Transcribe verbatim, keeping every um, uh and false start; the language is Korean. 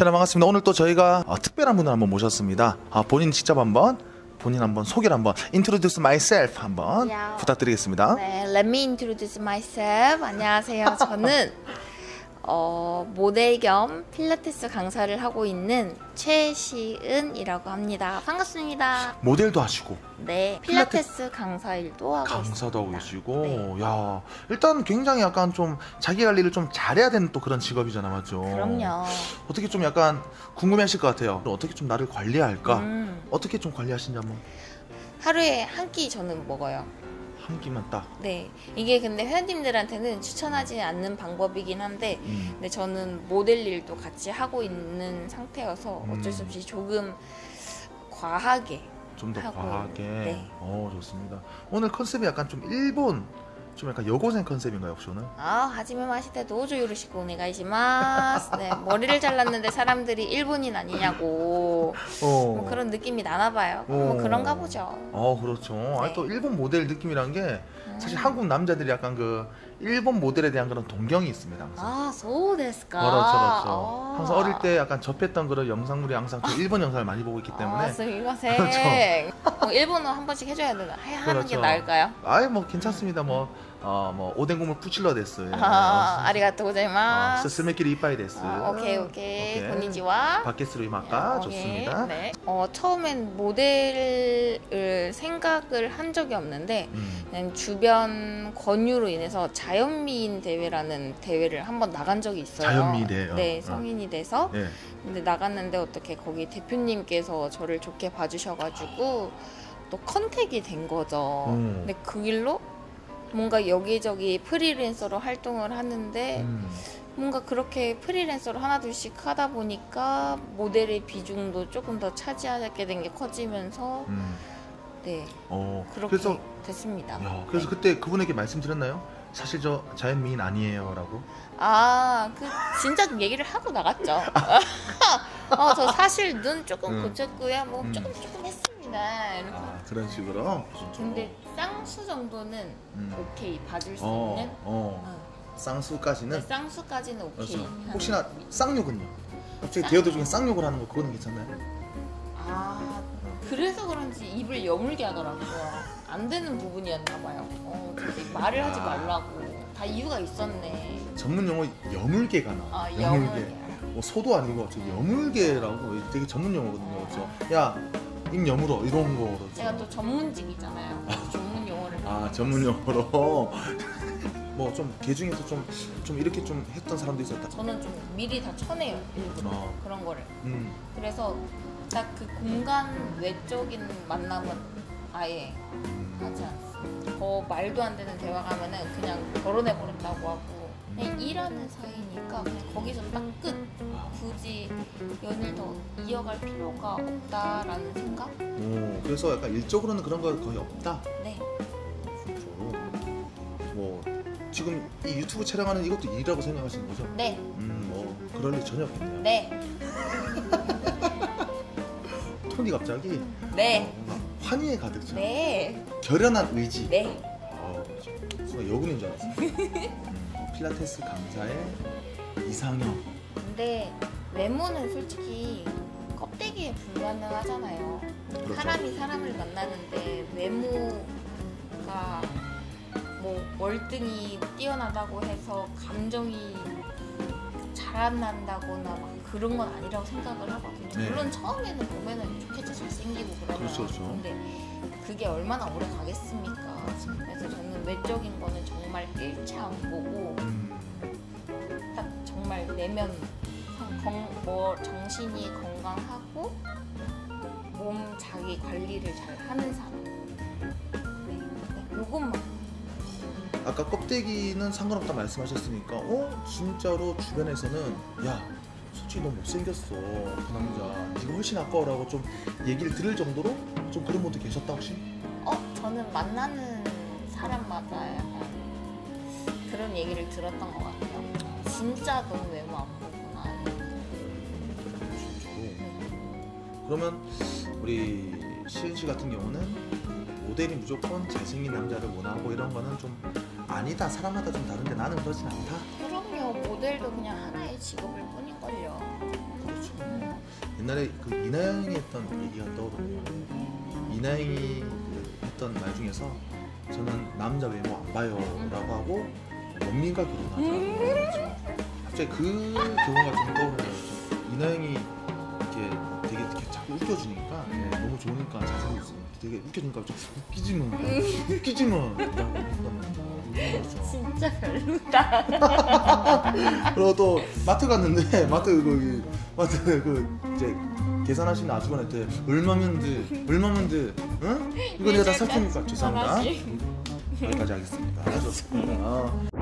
자, 반갑습니다. 오늘 또 저희가 어, 특별한 분을 한번 모셨습니다. 아, 본인 직접 한번 본인 한번 소개를 한번 introduce myself 한번 Yeah. 부탁드리겠습니다. 네, let me introduce myself. 안녕하세요. 저는 어, 모델 겸 필라테스 강사를 하고 있는 최시은이라고 합니다. 반갑습니다. 모델도 하시고 네, 필라테스 강사 일도 하고 강사도 하고 있습니다. 계시고, 네. 야, 일단 굉장히 약간 좀 자기 관리를 좀 잘해야 되는 또 그런 직업이잖아, 맞죠? 그럼요. 어떻게 좀 약간 궁금해하실 것 같아요. 어떻게 좀 나를 관리할까? 음, 어떻게 좀 관리하시는지 한번 하루에 한 끼 저는 먹어요. 한 끼만 딱. 네, 이게 근데 회원님들한테는 추천하지 않는 방법이긴 한데 음. 근데 저는 모델 일도 같이 하고 있는 상태여서 음. 어쩔 수 없이 조금 과하게 좀 더 하고, 과하게. 네. 어, 좋습니다. 오늘 컨셉이 약간 좀 일본, 좀 약간 여고생 컨셉인가요, 혹시 오늘? 아, 하지메 마시테 도저 요르시고 오네가이시마스. 네, 머리를 잘랐는데 사람들이 일본인 아니냐고 어. 뭐 그런 느낌이 나나 봐요. 뭐 어. 그런가 보죠. 어, 그렇죠. 아니, 네. 또 일본 모델 느낌이란 게 사실 음. 한국 남자들이 약간 그 일본 모델에 대한 그런 동경이 있습니다. 항상. 아, 소데스까. 그렇죠, 그렇죠. 아. 항상 어릴 때 약간 접했던 그런 영상물이 항상 그 일본 영상을 많이 보고 있기 때문에. 아, 스미마셍. 뭐 일본어 한 번씩 해줘야 되나? 해- 하는 게 그렇죠. 나을까요? 아이, 뭐 괜찮습니다. 뭐, 어, 뭐 오뎅 국물 푸칠러 데스. 아, 아리가또 어, 고자이마스. 스스메끼리 이빠이 데스. 아, 오케이 오케이. 고니치와. 바켓스로 이마까 오케이. 좋습니다. 네. 어, 처음엔 모델을 생각을 한 적이 없는데 음. 그냥 주변 권유로 인해서 자연미인 대회라는 대회를 한번 나간 적이 있어요. 자연미인 대회, 어. 네, 어. 성인이 돼서. 예. 근데 나갔는데 어떻게 거기 대표님께서 저를 좋게 봐주셔가지고 또 컨택이 된 거죠. 음. 근데 그 일로 뭔가 여기저기 프리랜서로 활동을 하는데 음. 뭔가 그렇게 프리랜서로 하나둘씩 하다 보니까 모델의 비중도 조금 더 차지하게 된 게 커지면서 음. 네, 어. 그렇게 그래서 됐습니다. 야, 그래서 네. 그때 그분에게 말씀드렸나요? 사실 저 자연미인 아니에요라고. 아, 그 진짜 얘기를 하고 나갔죠. 어, 저 사실 눈 조금 음. 고쳤고요. 뭐 음. 조금 조금 했습니다. 이렇게. 아, 그런 식으로. 근데 쌍수 정도는 음. 오케이 봐줄 수 어, 있는. 어. 어. 쌍수까지는. 네, 쌍수까지는 오케이. 그렇죠. 하는 혹시나 느낌. 쌍욕은요? 갑자기 쌍- 대여들 중에 쌍욕을 하는 거 그거는 괜찮나요? 아, 그래서 그런지 입을 여물게 하더라고요. 안 되는 부분이었나 봐요. 어, 저기 말을 하지 아. 말라고. 다 이유가 있었네. 전문 용어 여물개가 나. 아, 여물게. 뭐 소도 아니고 저 여물개라고 되게 전문 용어거든요. 그렇죠? 야, 입 여물어 이런 거로. 제가 또 전문직이잖아요. 그래서 전문 용어를. 아, 전문 용어로. 뭐 좀 개 중에서 좀 좀 이렇게 좀 했던 사람도 있었다. 저는 좀 미리 다 쳐내요. 일부러 어. 그런 거를. 음. 그래서 딱 그 공간 외적인 만남은 아예 음. 하지 않습니다. 더 말도 안 되는 대화 가면은 그냥 결혼해 버린다고 하고 그냥 일하는 사이니까 그냥 거기서 딱 끝. 굳이 연을 더 이어갈 필요가 없다라는 생각? 오, 그래서 약간 일적으로는 그런 거 거의 없다. 네. 진짜. 뭐 지금 이 유튜브 촬영하는 이것도 일이라고 생각하시는 거죠? 네. 음, 뭐 그럴 리 전혀 없네요. 네. 톤이 갑자기 네. 어, 뭔가 환희에 가득 차. 네. 결연한 의지. 네. 어, 순간 여군인 줄 알았어. 음, 필라테스 강사의 이상형. 근데 외모는 솔직히 껍데기에 불가능하잖아요. 그렇죠. 사람이 사람을 만나는데 외모가 뭐 월등히 뛰어나다고 해서 감정이 자라난다거나 막 그런 건 아니라고 생각을 하거든요. 네. 물론 처음에는 보면은 좋겠죠, 잘생기고 그러면. 그렇죠, 그렇죠. 근데 그게 얼마나 오래 가겠습니까? 맞습니다. 그래서 저는 외적인 거는 정말 일치 안 보고 음, 딱 정말 내면 건, 뭐 정신이 건강하고 몸 자기 관리를 잘 하는 사람. 네, 네, 요것만. 아까 껍데기는 상관없다 말씀하셨으니까 어? 진짜로 주변에서는 야 솔직히 너 못생겼어 그 남자 네가 훨씬 아까워라고 좀 얘기를 들을 정도로 좀 그런 분도 계셨다 혹시? 어, 저는 만나는 사람마다 약간 그런 얘기를 들었던 것 같아요. 진짜 너무 외모 안 보구나. 진짜로? 그러면 우리 시은 씨 같은 경우는 모델이 무조건 잘생긴 남자를 원하고 이런 거는 좀 아니다. 사람마다 좀 다른데 나는 그러진 않다. 그럼요. 모델도 그냥 하나의 직업일 뿐인걸요. 그렇죠. 옛날에 그 이나영이 했던 얘기가 떠오르네요. 이나영이 그 했던 말 중에서 저는 남자 외모 안 봐요라고 하고 원민과 결혼하자라고 했죠. 갑자기 그 경우가 좀 떠오르네요. 이나영이 이렇게 되게 이렇게 자꾸 웃겨주니까 네, 너무 좋으니까 자세히 있어. 되게 웃겨주니까 좀 웃기지 마, 웃기지 마. 라고 했던 진짜 별로다. 그리고 또 마트 갔는데 마트 거기 마트 그 이제 계산하시는 아주머니한테 얼마면 돼? 얼마면 돼? 응? 이거 내가 다 살 테니까 죄송합니다. 여기까지 하겠습니다. 좋습니다.